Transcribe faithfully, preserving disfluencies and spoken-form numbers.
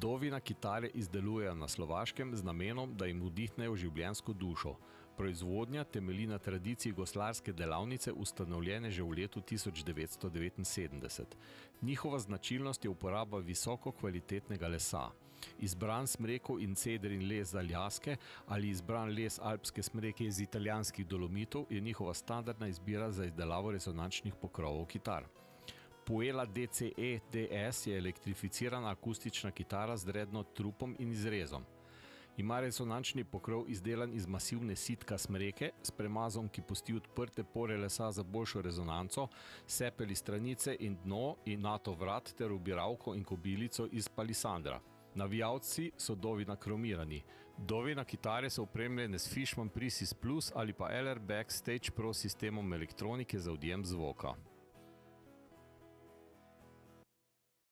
Dovina kitare izdelujejo na Slovaškem z namenom, da jim vdihnejo življenjsko dušo. Proizvodnja temelji na tradiciji goslarske delavnice, ustanovljene že v letu tisoč devetsto devetinsedemdeset. Njihova značilnost je uporaba visoko kvalitetnega lesa. Izbran smrekov in cedrin les z Aljaske ali izbran les alpske smreke iz italijanskih Dolomitov je njihova standardna izbira za izdelavo rezonančnih pokrovov kitar. Puella D C E D S je elektrificirana akustična kitara z redno trupom in izrezom. Ima rezonančni pokrov izdelan iz masivne sitka smreke s premazom, ki pusti odprte pore lesa za boljšo rezonanco, sepeli stranice in dno in nato vrat ter ubiralko in kobilico iz palisandra. Navijalci so Dovina kromirani. Dovina kitare so opremljene s Fishman Precis Plus ali pa L R Backstage Pro sistemom elektronike za odjem zvoka.